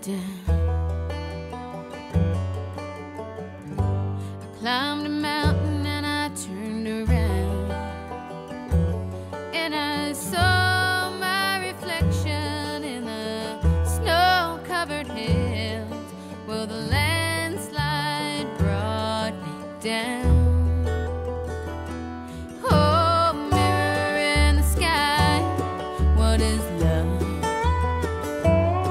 down. I climbed a mountain and I turned around, and I saw my reflection in the snow-covered hills. Well, the landslide brought me down.